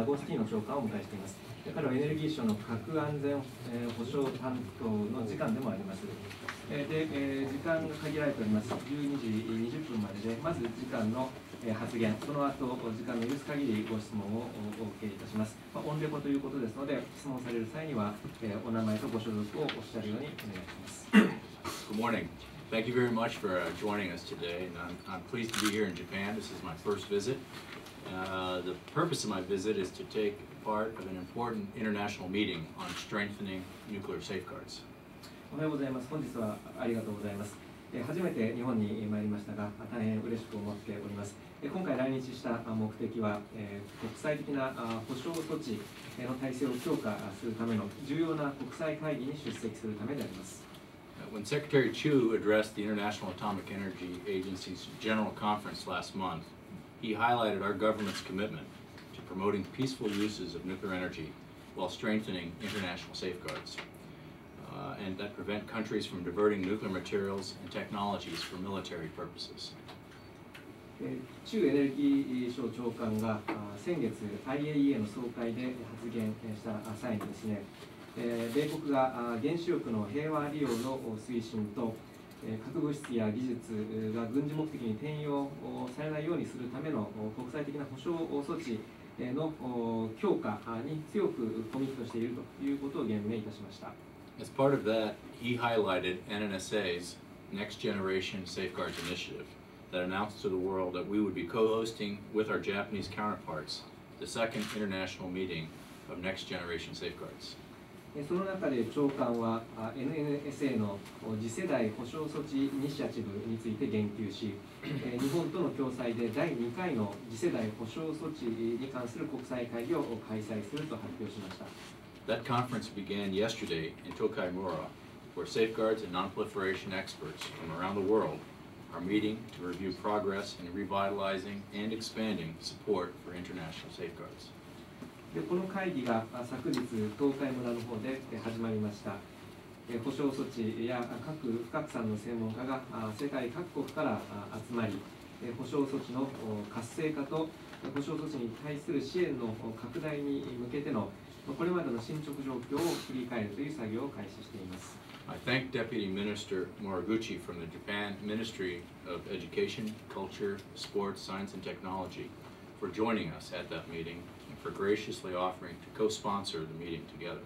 ゴスティーノ長官をお迎えしています。彼はエネルギー省の核安全保障担当の次官でもあります。時間が限られております。12時20分までで、まず時間の発言、その後時間の許す限りご質問をお受けいたします。オンレポということですので、質問される際にはお名前とご所属をおっしゃるようにお願いします。 Good morning. Thank you very much for joining us today. And I'm pleased to be here in Japan. This is my first visit. The purpose of my visit is to take part of an important international meeting on strengthening nuclear safeguards. おはようございます。本日はありがとうございます。初めて日本に参りましたが、大変嬉しく思っております。今回来日した目的は、国際的な保障措置の体制を強化するための重要な国際会議に出席するためであります。 When Secretary Chu addressed the International Atomic Energy Agency's General Conference last month, he highlighted our government's commitment to promoting peaceful uses of nuclear energy while strengthening international safeguards, and that prevent countries from diverting nuclear materials and technologies for military purposes. 中エネルギー省長官が先月 IAEA の総会で発言した際にですね、米国が原子力の平和利用の推進と核物質や技術が軍事目的に転用されないようにするための国際的な保障措置の強化に強くコミットしているということを言明いたしました。 As part of that, he highlighted NNSA's Next Generation Safeguards Initiative that announced to the world that we would be co-hosting with our Japanese counterparts the second international meeting of Next Generation Safeguards. その中で長官は NNSA の次世代保障措置イニシアチブについて言及し、日本との共催で第2回の次世代保障措置に関する国際会議を開催すると発表しました。 That conference began yesterday in Tokai Mura, where safeguards and non-proliferation experts from around the world are meeting to review progress in revitalizing and expanding support for international safeguards. この会議が昨日、東海村の方で始まりました。保障措置や核不拡散の専門家が世界各国から集まり、保障措置の活性化と保障措置に対する支援の拡大に向けてのこれまでの進捗状況を振り返るという作業を開始しています。 I thank Deputy Minister Moriguchi from the Japan Ministry of Education, Culture, Sports, Science and Technology for joining us at that meeting and for graciously offering to co-sponsor the meeting together.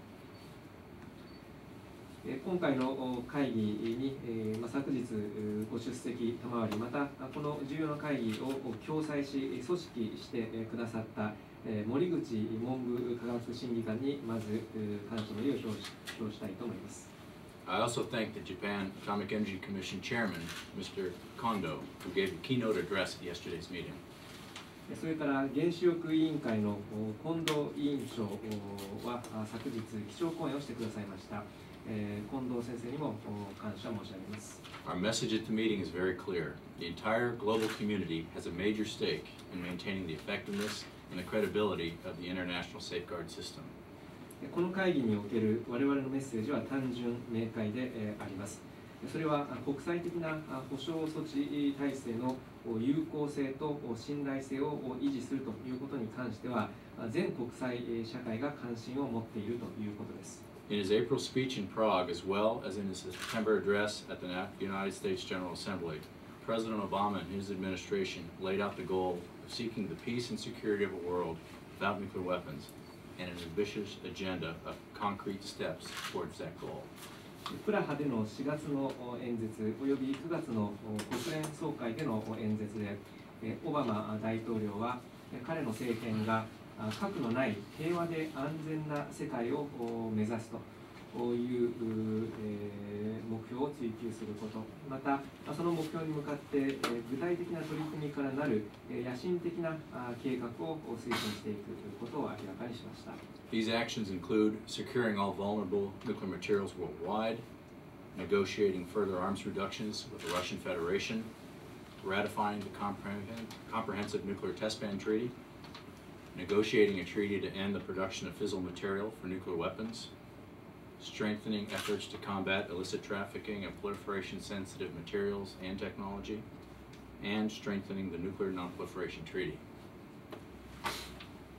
今回の会議に昨日ご出席賜り、またこの重要な会議を共催し組織してくださった森口文部科学審議官にまず感謝の意を表したいと思います。 I also thank the Japan Atomic Energy Commission Chairman, Mr. Kondo, who gave a keynote address at yesterday's meeting. それから原子力委員会の近藤委員長は昨日基調講演をしてくださいました。近藤先生にも感謝申し上げます。 Our message at the meeting is very clear. The entire global community has a major stake in maintaining the effectiveness and the credibility of the international safeguard system. この会議における我々のメッセージは単純明快であります。それは国際的な保障措置体制の有効性と信頼性を維持するということに関しては全国際社会が関心を持っているということです。 In his April speech in Prague, as well as in his September address at the United States General Assembly, President Obama and his administration laid out the goal of seeking the peace and security of a world without nuclear weapons and an ambitious agenda of concrete steps towards that goal. プラハでの4月の演説および9月の国連総会での演説でオバマ大統領は彼の政権が核のない平和で安全な世界を目指すという目標を追求すること、またその目標に向かって具体的な取り組みからなる野心的な計画を推進していくことを明らかにしました。 These actions include securing all vulnerable nuclear materials worldwide, negotiating further arms reductions with the Russian Federation, ratifying the Comprehensive Nuclear Test Ban Treaty, negotiating a treaty to end the production of fissile material for nuclear weapons, strengthening efforts to combat illicit trafficking of proliferation-sensitive materials and technology, and strengthening the Nuclear Non-Proliferation Treaty.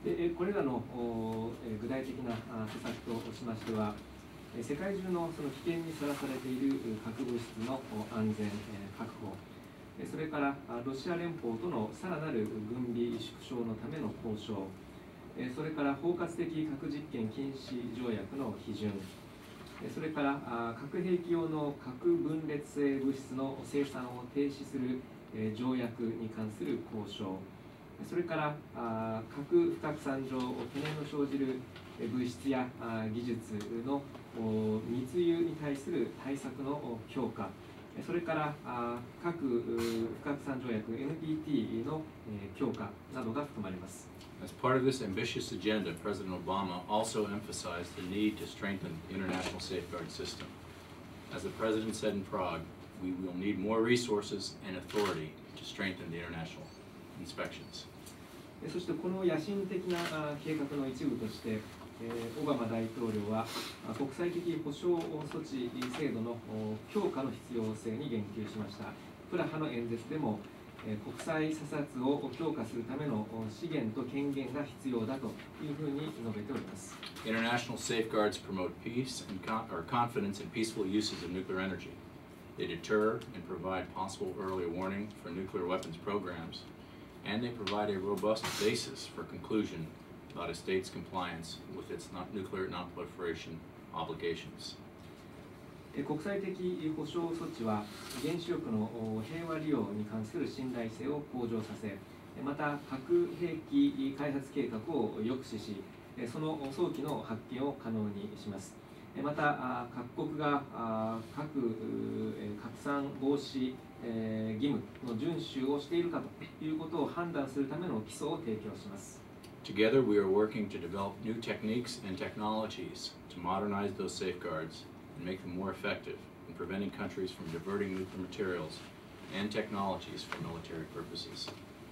でこれらの具体的な施策としましては、世界中のその危険にさらされている核物質の安全確保、それからロシア連邦とのさらなる軍備縮小のための交渉、それから包括的核実験禁止条約の批准、それから核兵器用の核分裂性物質の生産を停止する条約に関する交渉、それから核不拡散上懸念の生じる物質や技術の密輸に対する対策の強化、それから核不拡散条約 NPT の強化などが含まれます。 As part of this ambitious agenda, President Obama also emphasized the need to strengthen the international safeguard system. As the President said in Prague, we will need more resources and authority to strengthen the international inspections. そしてこの野心的な計画の一部として、オバマ大統領は国際的保障措置制度の強化の必要性に言及しました。プラハの演説でも国際査察を強化するための資源と権限が必要だというふうに述べております。 International safeguards promote peace and confidence in peaceful uses of nuclear energy. They deter and provide possible early warning for nuclear weapons programs, and they provide a robust basis for conclusion about a state's compliance with its nuclear non-proliferation obligations. 国際的保障措置は原子力の平和利用に関する信頼性を向上させ、また核兵器開発計画を抑止し、その早期の発見を可能にします。また各国が核拡散防止義務の遵守をしているかということを判断するための基礎を提供します。 Together, we are working to develop new techniques and technologies to modernize those safeguards and make them more effective in preventing countries from diverting nuclear materials and technologies for military purposes.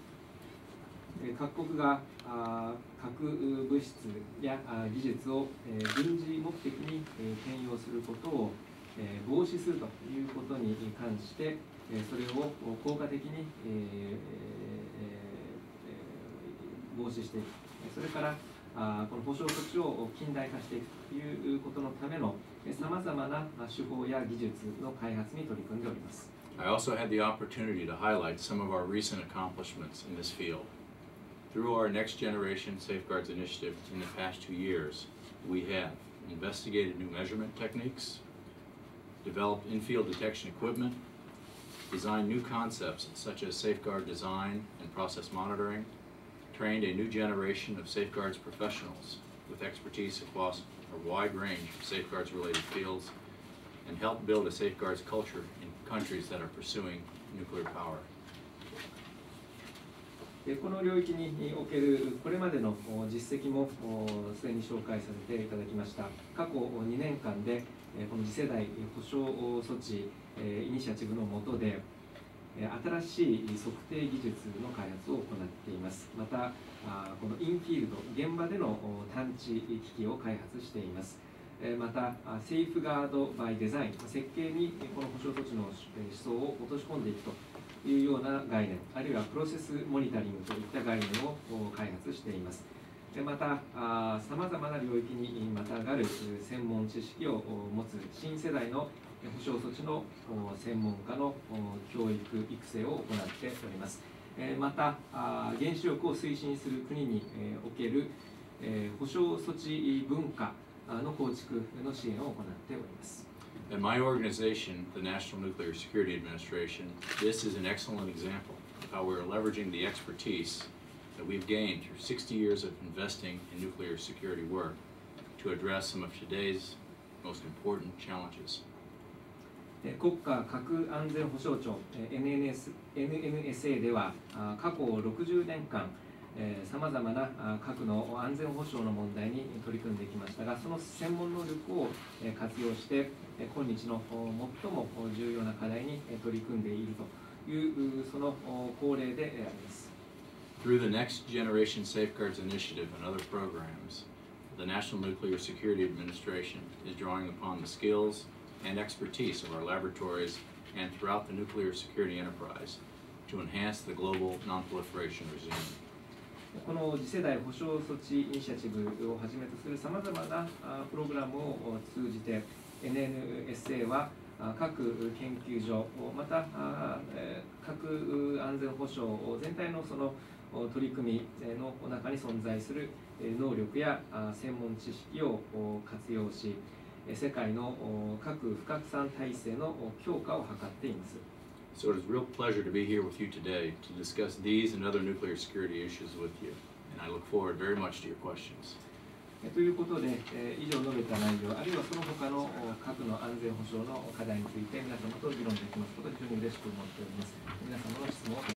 各国が核物質や技術を軍事目的に転用することを防止するということに関してそれを効果的に防止していく、それからこの保障措置を近代化していくということのためのさまざまな手法や技術の開発に取り組んでおります。 I also had the opportunity to highlight some of our recent accomplishments in this field. Through our Next Generation Safeguards Initiative in the past 2 years, we have investigated new measurement techniques, developed in-field detection equipment, designed new concepts such as safeguard design and process monitoring, trained a new generation of safeguards professionals with expertise across a wide range of safeguards-related fields, and helped build a safeguards culture in countries that are pursuing nuclear power. この領域におけるこれまでの実績もすでに紹介させていただきました。過去2年間でこの次世代保障措置イニシアチブの下で新しい測定技術の開発を行っています。またこのインフィールド現場での探知機器を開発しています。またセーフガードバイデザイン設計にこの保障措置の思想を落とし込んでいくというような概念、あるいはプロセスモニタリングといった概念を開発しています。またさまざまな領域にまたがる専門知識を持つ新世代の保障措置の専門家の教育育成を行っております。また原子力を推進する国における保障措置文化の構築の支援を行っております。 At my organization, the National Nuclear Security Administration, this is an excellent example of how we're leveraging the expertise that we've gained through 60 years of investing in nuclear security work to address some of today's most important challenges. 国家核安全保障庁 NNSA では過去60年間さまざまな核の安全保障の問題に取り組んできましたが、その専門能力を活用して今日の最も重要な課題に取り組んでいるというその恒例であります。 Through the Next Generation Safeguards Initiative and other programs, the National Nuclear Security Administration is drawing upon the skills and expertise of our laboratories and throughout the nuclear security enterprise to enhance the global non-proliferation regime. この次世代保障措置イニシアチブをはじめとするさまざまなプログラムを通じて NNSA は各研究所また各安全保障全体のその取り組みの中に存在する能力や専門知識を活用し世界の核不拡散体制の強化を図っています。 So it is a real pleasure to be here with you today to discuss these and other nuclear security issues with you. And I look forward very much to your questions. ということで、以上述べた内容、あるいはその他の核の安全保障の課題について皆様と議論できますことを非常に嬉しく思っております。皆様の質問を